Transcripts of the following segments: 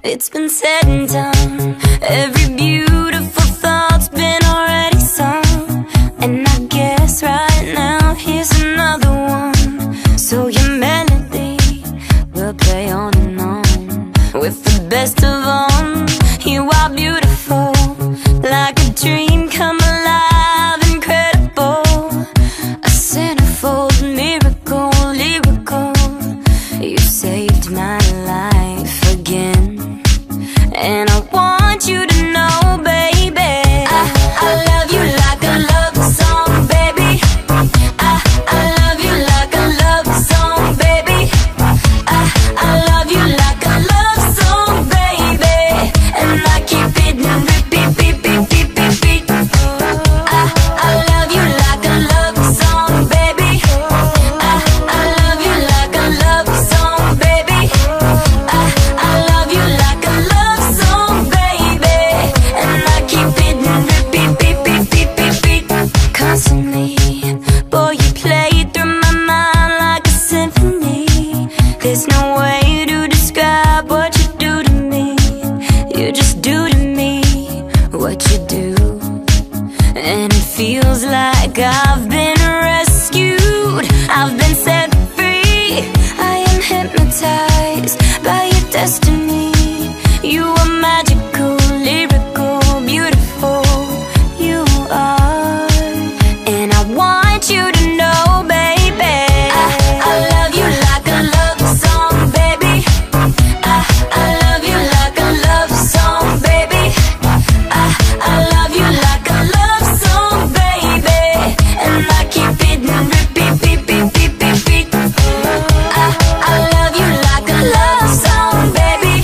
It's been said and done. Every beautiful thought's been already sung. And I guess right now here's another one. So your melody will play on and on. With the best of them, you are beautiful, like a dream come alive, incredible. A centerfold miracle, lyrical. You saved my life again. And I want you to know, baby, I love you like a love song, baby. I love you like a love song, baby. I love you like a love song, baby. And I keep it in repeat, beat, beat, beat, beat, beat. I love you like a love song, baby. I love you like a love song, baby. I love you like a love song, baby. And I keep it in repeat, beat, beat, beat, beat, beat. Constantly, boy, you play through my mind like a symphony. There's no way to describe what you do to me. You just do to me what you do. And it feels like I've been rescued, I've been set free. I am hypnotized by your destiny. You are magical, lyrical, beautiful. You are. And I want you to know, baby, I love you like a love song, baby. I love you like a love song, baby. I love you like a love song, baby. And I keep it in repeat, beat, beat, beat, beat, beat. I love you like a love song, baby.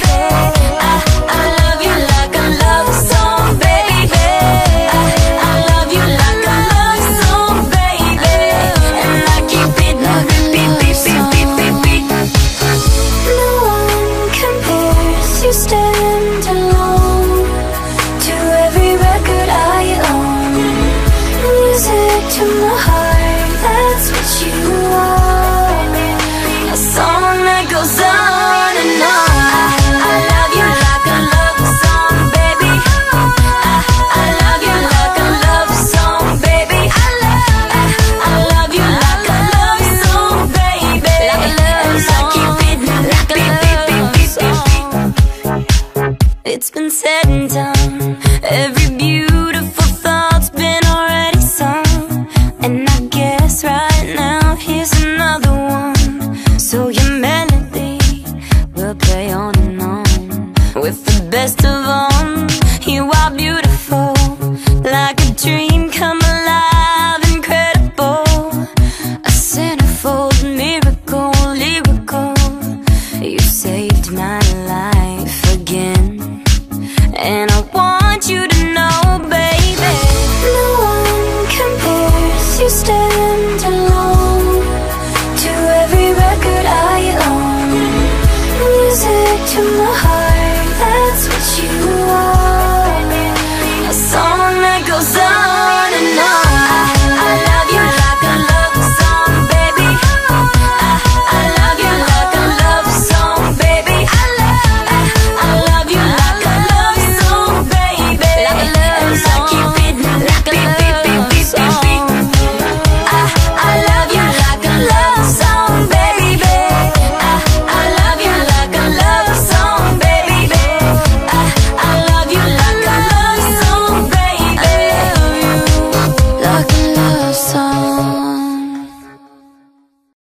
I love you like a love song, baby. I love you like a love song, baby. And I keep it in repeat, beat, beat, beat, beat, beat. No one compares, you stand alone to every record I own. Music to my heart, that's what you are. A song that goes on and on. I love you like a love song, baby. I love you like a love song, baby. I love you like a love song, baby. And I keep it like a love song. It's been said and done. Every beautiful thought's been already sung. And I guess right now here's another one. So your melody will play on and on. With the best of them, you are beautiful.